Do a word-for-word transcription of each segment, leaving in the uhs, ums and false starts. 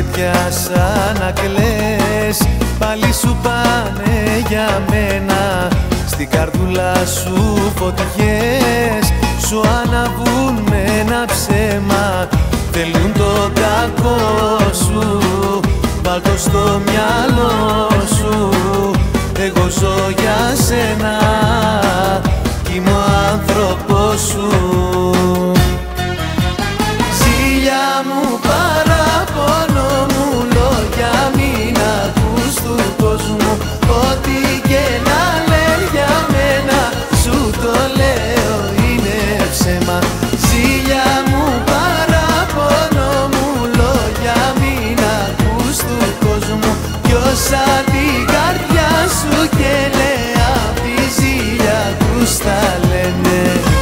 σε πιάσα να κλαις, πάλι σου πάνε για μένα. Στην καρδούλα σου φωτιές σου αναβούν με ένα ψέμα. Θέλουν το κακό σου, βάλ' το στο μυαλό σου. Εγώ ζω για σένα κι είμαι ο άνθρωπος σου. Ζήλια μου, παράπονο μου, λόγια μην ακούς του κόσμου. Ό,τι και να λέει για μένα σου το λέω είναι ψέμα. Ζήλια μου, παράπονο μου, λόγια μην ακούς του κόσμου. Ποιος σαν την καρδιά σου και λέει απ' τη ζήλια τους τα λένε.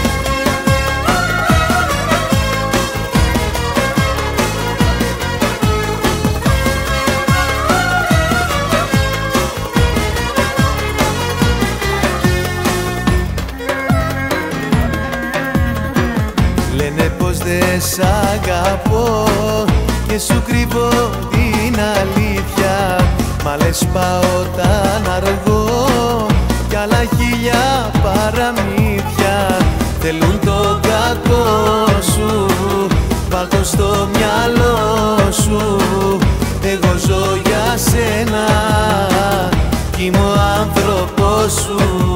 Λένε πως δεν σ' αγαπώ και σου κρύβω την αλήθεια. Μα λες πάω όταν αργώ κι άλλα χίλια παραμύθια. Θέλουν το κακό σου, βάλ' το στο μυαλό σου. Εγώ ζω για σένα κι είμαι ο άνθρωπος σου.